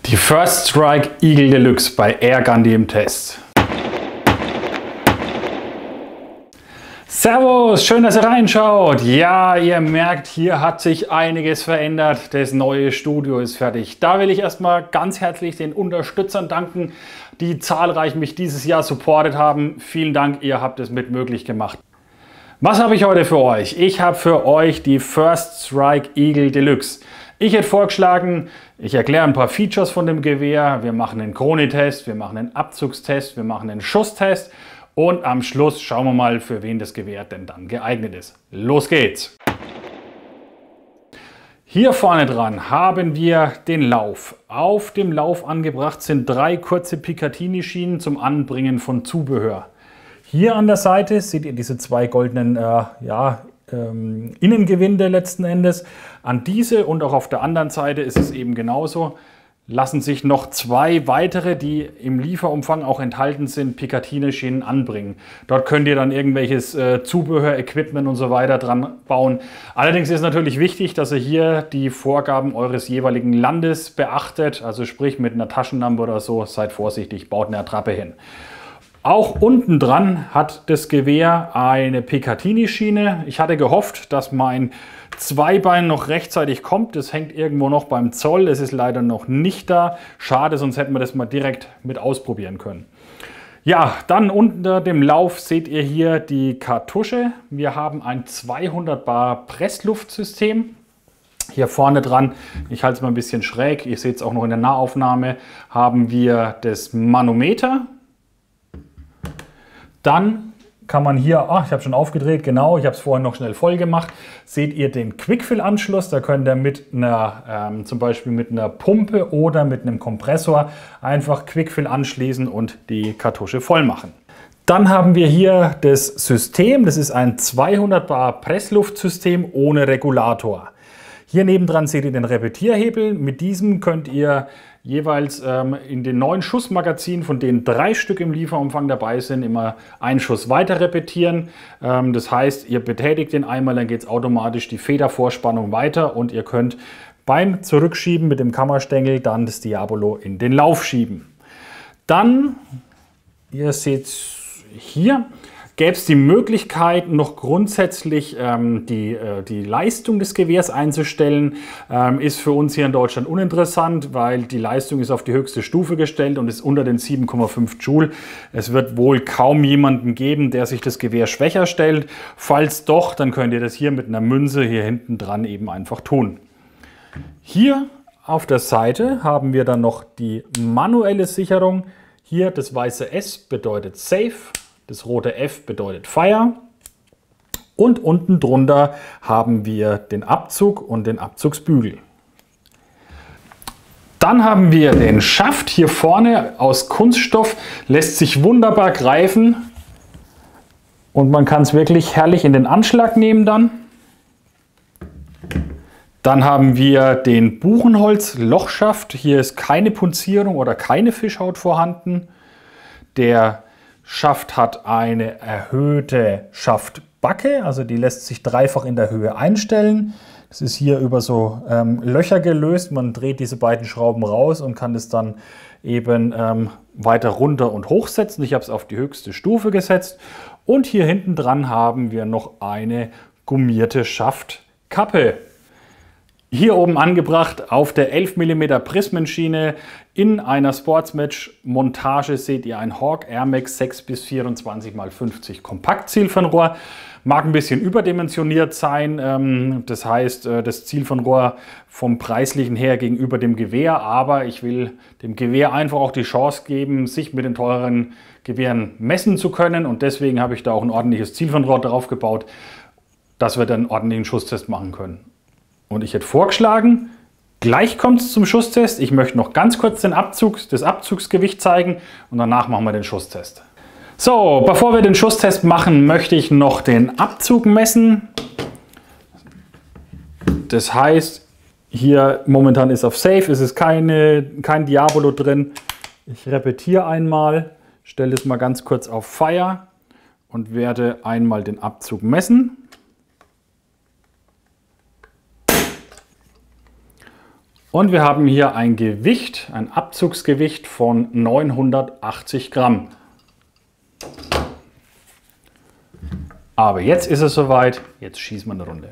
Die First Strike Eagle Deluxe bei Airgundy im Test. Servus, schön, dass ihr reinschaut. Ja, ihr merkt, hier hat sich einiges verändert. Das neue Studio ist fertig. Da will ich erstmal ganz herzlich den Unterstützern danken, die zahlreich mich dieses Jahr supportet haben. Vielen Dank, ihr habt es mit möglich gemacht. Was habe ich heute für euch? Ich habe für euch die First Strike Eagle Deluxe. Ich hätte vorgeschlagen, ich erkläre ein paar Features von dem Gewehr. Wir machen einen Chronitest, wir machen einen Abzugstest, wir machen einen Schusstest. Und am Schluss schauen wir mal, für wen das Gewehr denn dann geeignet ist. Los geht's! Hier vorne dran haben wir den Lauf. Auf dem Lauf angebracht sind 3 kurze Picatinny-Schienen zum Anbringen von Zubehör. Hier an der Seite seht ihr diese 2 goldenen Innengewinde letzten Endes. An diese und auch auf der anderen Seite ist es eben genauso. Lassen sich noch 2 weitere, die im Lieferumfang auch enthalten sind, Picatinny-Schienen anbringen. Dort könnt ihr dann irgendwelches Zubehör, Equipment und so weiter dran bauen. Allerdings ist natürlich wichtig, dass ihr hier die Vorgaben eures jeweiligen Landes beachtet. Also sprich mit einer Taschenlampe oder so, seid vorsichtig, baut eine Attrappe hin. Auch unten dran hat das Gewehr eine Picatinny-Schiene. Ich hatte gehofft, dass mein Zweibein noch rechtzeitig kommt. Das hängt irgendwo noch beim Zoll. Es ist leider noch nicht da. Schade, sonst hätten wir das mal direkt mit ausprobieren können. Ja, dann unter dem Lauf seht ihr hier die Kartusche. Wir haben ein 200 Bar Pressluftsystem. Hier vorne dran, ich halte es mal ein bisschen schräg, ihr seht es auch noch in der Nahaufnahme, haben wir das Manometer. Dann kann man hier, ich habe schon aufgedreht, genau, ich habe es vorhin noch schnell voll gemacht, seht ihr den Quickfill-Anschluss. Da könnt ihr mit einer, zum Beispiel mit einer Pumpe oder mit einem Kompressor einfach Quickfill anschließen und die Kartusche voll machen. Dann haben wir hier das System, das ist ein 200 Bar Pressluftsystem ohne Regulator. Hier nebendran seht ihr den Repetierhebel. Mit diesem könnt ihr jeweils in den 9 Schussmagazinen, von denen 3 Stück im Lieferumfang dabei sind, immer einen Schuss weiter repetieren. Das heißt, ihr betätigt den einmal, dann geht es automatisch die Federvorspannung weiter und ihr könnt beim Zurückschieben mit dem Kammerstängel dann das Diabolo in den Lauf schieben. Dann, ihr seht hier, gäbe es die Möglichkeit, noch grundsätzlich die Leistung des Gewehrs einzustellen. Ist für uns hier in Deutschland uninteressant, weil die Leistung ist auf die höchste Stufe gestellt und ist unter den 7,5 Joule. Es wird wohl kaum jemanden geben, der sich das Gewehr schwächer stellt. Falls doch, dann könnt ihr das hier mit einer Münze hier hinten dran eben einfach tun. Hier auf der Seite haben wir dann noch die manuelle Sicherung. Hier das weiße S bedeutet Safe. Das rote F bedeutet Fire und unten drunter haben wir den Abzug und den Abzugsbügel. Dann haben wir den Schaft hier vorne aus Kunststoff, lässt sich wunderbar greifen und man kann es wirklich herrlich in den Anschlag nehmen dann. Dann haben wir den Buchenholz-Lochschaft. Hier ist keine Punzierung oder keine Fischhaut vorhanden. Der Schaft hat eine erhöhte Schaftbacke, also die lässt sich dreifach in der Höhe einstellen. Das ist hier über so Löcher gelöst. Man dreht diese beiden Schrauben raus und kann es dann eben weiter runter und hoch setzen. Ich habe es auf die höchste Stufe gesetzt. Und hier hinten dran haben wir noch eine gummierte Schaftkappe. Hier oben angebracht auf der 11 mm Prismenschiene in einer Sportsmatch-Montage seht ihr ein Hawk Air Max 6 bis 24 x 50 Kompaktzielfernrohr. Mag ein bisschen überdimensioniert sein, das heißt das Zielfernrohr vom Preislichen her gegenüber dem Gewehr, aber ich will dem Gewehr einfach auch die Chance geben, sich mit den teureren Gewehren messen zu können und deswegen habe ich da auch ein ordentliches Zielfernrohr drauf gebaut, dass wir dann einen ordentlichen Schusstest machen können. Und ich hätte vorgeschlagen, gleich kommt es zum Schusstest. Ich möchte noch ganz kurz das Abzugsgewicht zeigen und danach machen wir den Schusstest. So, bevor wir den Schusstest machen, möchte ich noch den Abzug messen. Das heißt, hier momentan ist auf Safe, es ist kein Diabolo drin. Ich repetiere einmal, stelle es mal ganz kurz auf Fire und werde einmal den Abzug messen. Und wir haben hier ein Gewicht, ein Abzugsgewicht von 980 Gramm. Aber jetzt ist es soweit, jetzt schießen wir eine Runde.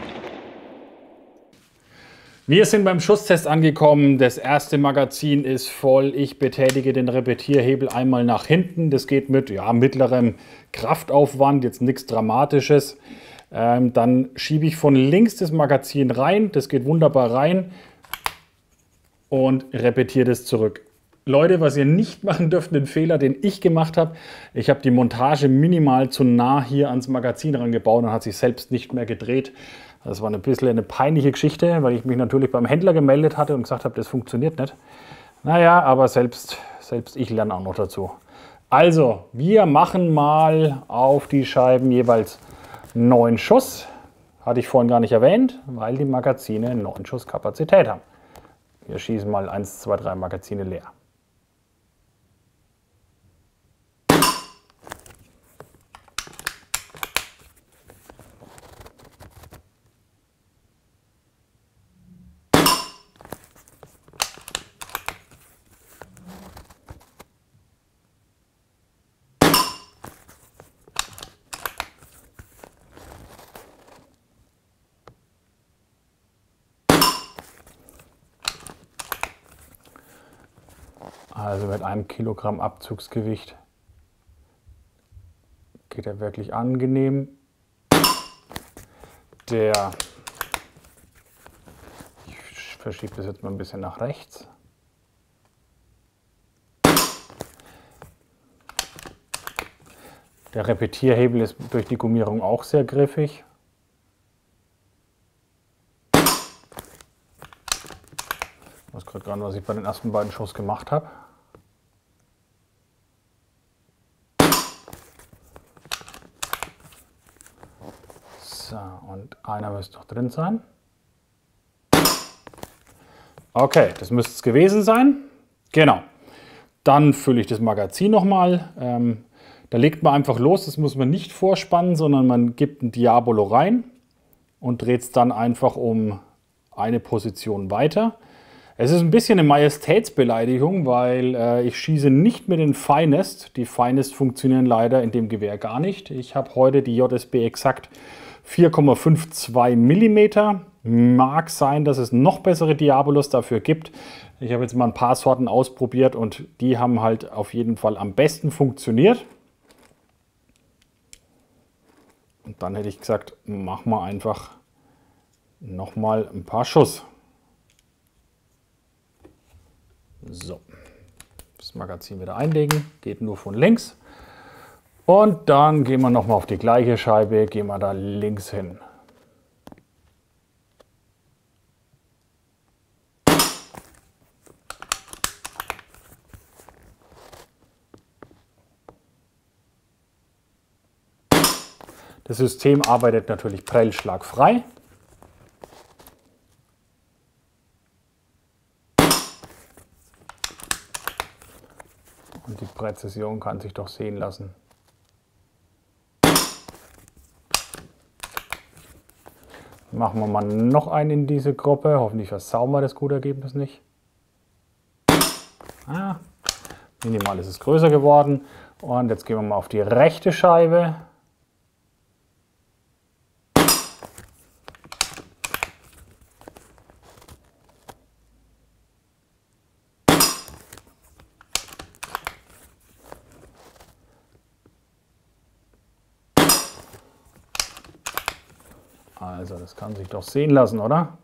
Wir sind beim Schusstest angekommen. Das erste Magazin ist voll. Ich betätige den Repetierhebel einmal nach hinten. Das geht mit mittlerem Kraftaufwand, jetzt nichts Dramatisches. Dann schiebe ich von links das Magazin rein. Das geht wunderbar rein und repetiere das zurück. Leute, was ihr nicht machen dürft, den Fehler, den ich gemacht habe, ich habe die Montage minimal zu nah hier ans Magazin rangebaut und hat sich selbst nicht mehr gedreht. Das war ein bisschen eine peinliche Geschichte, weil ich mich natürlich beim Händler gemeldet hatte und gesagt habe, das funktioniert nicht. Naja, aber selbst ich lerne auch noch dazu. Also, wir machen mal auf die Scheiben jeweils 9 Schuss. Hatte ich vorhin gar nicht erwähnt, weil die Magazine 9 Schuss Kapazität haben. Wir schießen mal 1, 2, 3 Magazine leer. Also mit einem Kilogramm Abzugsgewicht geht er wirklich angenehm. Ich verschiebe das jetzt mal ein bisschen nach rechts. Der Repetierhebel ist durch die Gummierung auch sehr griffig. Ich weiß gerade gar nicht, was ich bei den ersten beiden Schuss gemacht habe. So, und einer müsste noch drin sein. Okay, das müsste es gewesen sein. Genau. Dann fülle ich das Magazin nochmal. Da legt man einfach los, das muss man nicht vorspannen, sondern man gibt ein Diabolo rein und dreht es dann einfach um eine Position weiter. Es ist ein bisschen eine Majestätsbeleidigung, weil ich schieße nicht mit den Finest. Die Finest funktionieren leider in dem Gewehr gar nicht. Ich habe heute die JSB Exakt 4,52 mm. Mag sein, dass es noch bessere Diabolos dafür gibt. Ich habe jetzt mal ein paar Sorten ausprobiert und die haben halt auf jeden Fall am besten funktioniert. Und dann hätte ich gesagt, machen wir einfach nochmal ein paar Schuss. So, das Magazin wieder einlegen, geht nur von links. Und dann gehen wir nochmal auf die gleiche Scheibe, gehen wir da links hin. Das System arbeitet natürlich prellschlagfrei. Und die Präzision kann sich doch sehen lassen. Machen wir mal noch einen in diese Gruppe. Hoffentlich versauen wir das gute Ergebnis nicht. Minimal ist es größer geworden. Und jetzt gehen wir mal auf die rechte Scheibe. Also, das kann sich doch sehen lassen, oder?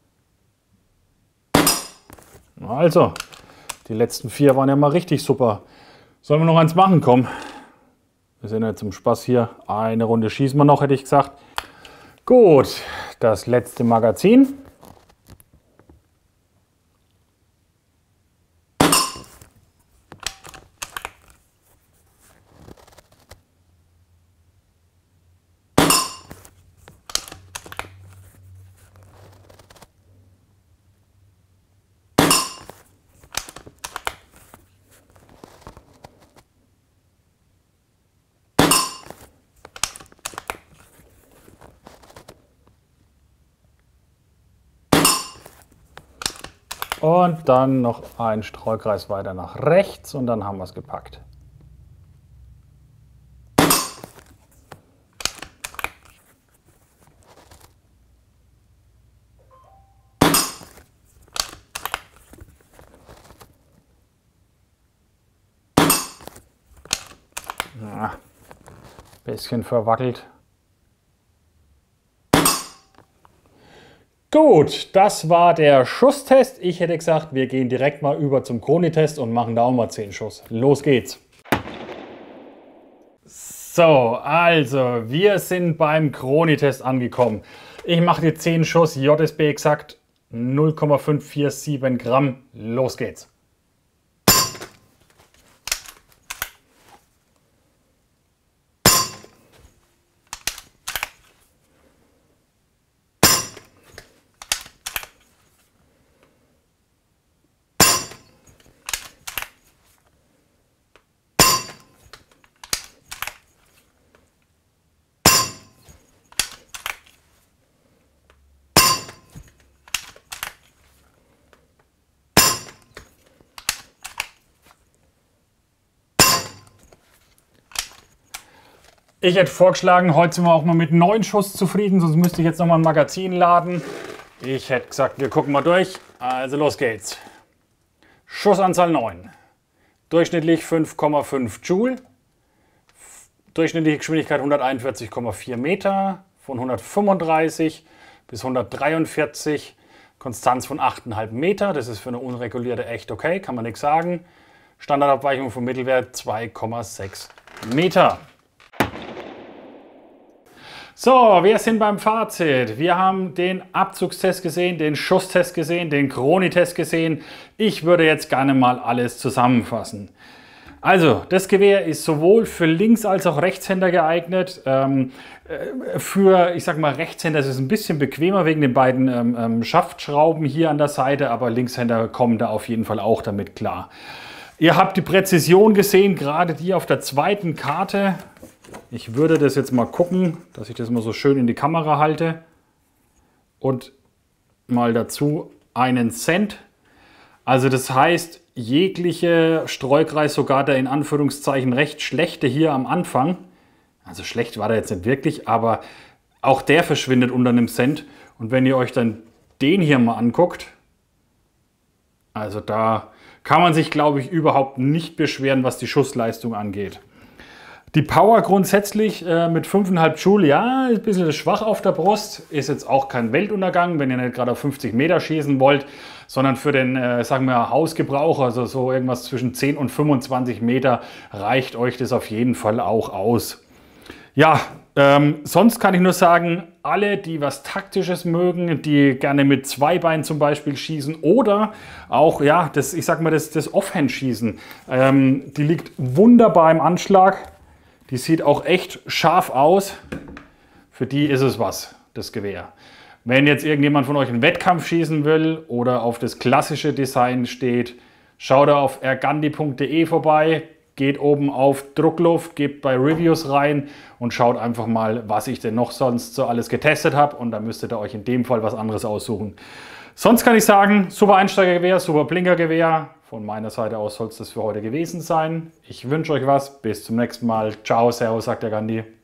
Also, die letzten 4 waren ja mal richtig super. Sollen wir noch eins machen? Komm. Wir sind ja zum Spaß hier. Eine Runde schießen wir noch, hätte ich gesagt. Gut, das letzte Magazin. Und dann noch einen Streukreis weiter nach rechts und dann haben wir es gepackt. Ja, bisschen verwackelt. Gut, das war der Schusstest. Ich hätte gesagt, wir gehen direkt mal über zum Kroni-Test und machen da auch mal 10 Schuss. Los geht's. So, also wir sind beim Kroni-Test angekommen. Ich mache die 10 Schuss, JSB exakt 0,547 Gramm. Los geht's. Ich hätte vorgeschlagen, heute sind wir auch mal mit 9 Schuss zufrieden, sonst müsste ich jetzt noch mal ein Magazin laden. Ich hätte gesagt, wir gucken mal durch. Also los geht's. Schussanzahl 9. Durchschnittlich 5,5 Joule. Durchschnittliche Geschwindigkeit 141,4 Meter. Von 135 bis 143. Konstanz von 8,5 Meter. Das ist für eine unregulierte echt okay, kann man nichts sagen. Standardabweichung vom Mittelwert 2,6 Meter. So, wir sind beim Fazit. Wir haben den Abzugstest gesehen, den Schusstest gesehen, den Kroni-Test gesehen. Ich würde jetzt gerne mal alles zusammenfassen. Also, das Gewehr ist sowohl für Links- als auch Rechtshänder geeignet. Für, ich sag mal, Rechtshänder ist es ein bisschen bequemer wegen den beiden Schaftschrauben hier an der Seite, aber Linkshänder kommen da auf jeden Fall auch damit klar. Ihr habt die Präzision gesehen, gerade die auf der zweiten Karte. Ich würde das jetzt mal gucken, dass ich das mal so schön in die Kamera halte. Und mal dazu 1 Cent. Also das heißt, jegliche Streukreis, sogar der in Anführungszeichen recht schlechte hier am Anfang, also schlecht war der jetzt nicht wirklich, aber auch der verschwindet unter einem Cent. Und wenn ihr euch dann den hier mal anguckt, also da kann man sich, glaube ich, überhaupt nicht beschweren, was die Schussleistung angeht. Die Power grundsätzlich mit 5,5 Joule, ja, ist ein bisschen schwach auf der Brust. Ist jetzt auch kein Weltuntergang, wenn ihr nicht gerade auf 50 Meter schießen wollt, sondern für den, sagen wir, Hausgebrauch, also so irgendwas zwischen 10 und 25 Meter, reicht euch das auf jeden Fall auch aus. Ja, sonst kann ich nur sagen, alle, die was Taktisches mögen, die gerne mit Zweibein zum Beispiel schießen oder auch, ja, das, ich sag mal, das Offhand-Schießen, die liegt wunderbar im Anschlag. Die sieht auch echt scharf aus. Für die ist es was, das Gewehr. Wenn jetzt irgendjemand von euch einen Wettkampf schießen will oder auf das klassische Design steht, schaut auf ergandi.de vorbei, geht oben auf Druckluft, gebt bei Reviews rein und schaut einfach mal, was ich denn noch sonst so alles getestet habe. Und dann müsstet ihr euch in dem Fall was anderes aussuchen. Sonst kann ich sagen, super Einsteigergewehr, super Blinkergewehr. Von meiner Seite aus soll es das für heute gewesen sein. Ich wünsche euch was. Bis zum nächsten Mal. Ciao, servus, sagt der Gandhi.